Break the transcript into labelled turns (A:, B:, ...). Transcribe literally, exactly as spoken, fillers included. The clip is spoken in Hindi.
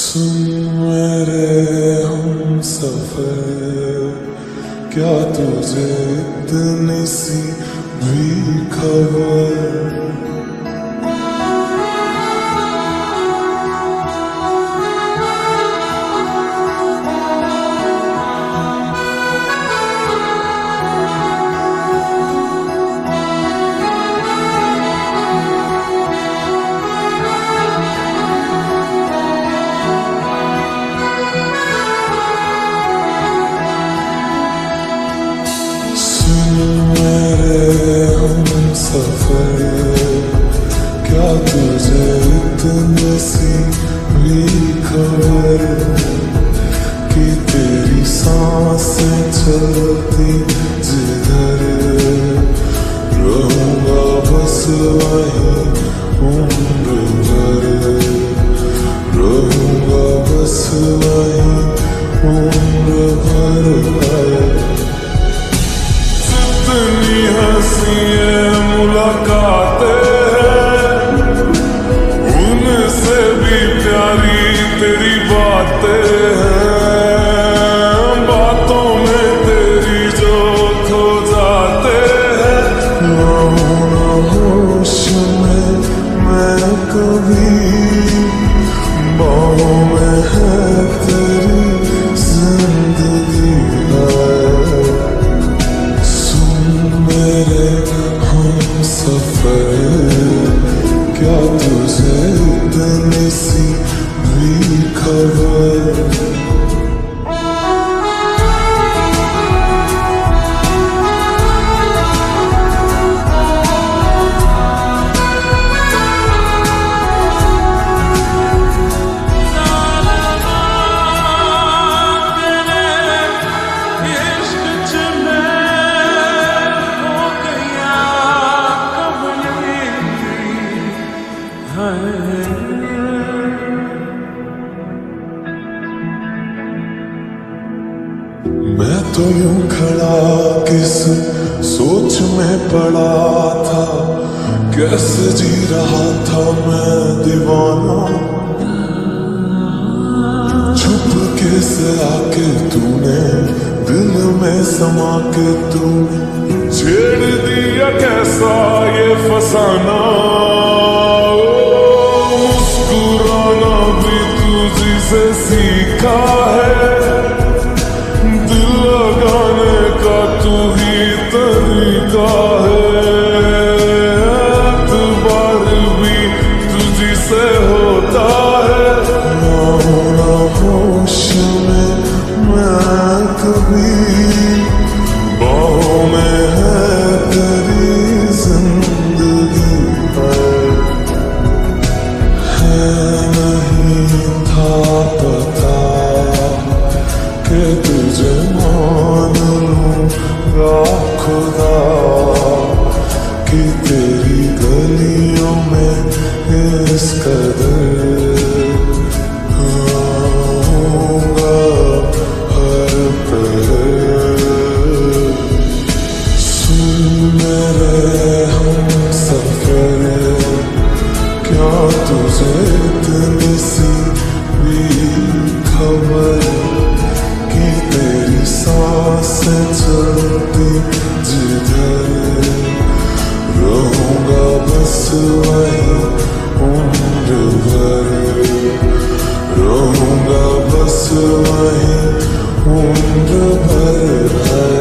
A: सुन मेरे हम सफर, क्या तुझे इतनी सी भी खबर? मेरे हम सफर, क्या तुझे इतनी सी भी खबर कि तेरी सांसें चलती जिधर, रहूंगा बस वहीं उम्र भर, रहूंगा बस वहीं उम्र भर। जितनी हंसी मुलाकातें हैं, उनसे भी प्यारी तेरी बातें हैं, बातों में तेरी जो खो जाते हैं। रहूं ना होश में मैं कभी, बाहों में है तेरी जिंदगी है। मेरे हम सफर, क्या तुझे इतनी सी भी खबर? मैं तो यूं खड़ा किस सोच में पड़ा था, कैसे जी रहा था मैं दीवाना। छुप के से आके तूने दिल में समा के तूने छेड़ दिया कैसा ये फसाना। मुस्कुराना भी तुझी से सीखा है, दिल लगाने का तू ही तरीका है। एतबार भी तुझी से होता है, ना होश में मैं कभी, बाहों में है तेरी जिंदगी है। नहीं था पता कि तुझे मान लूंगा खुदा, कि तेरी गलियों में इस कदर आऊंगा हर पहर। सुन मेरे हम सफर, क्या तुझे इतनी सी भी खबर कि तेरी सांसें चलती जिधर, रहूंगा बस वहीं उम्र भर, रहूंगा बस वहीं उम्र भर।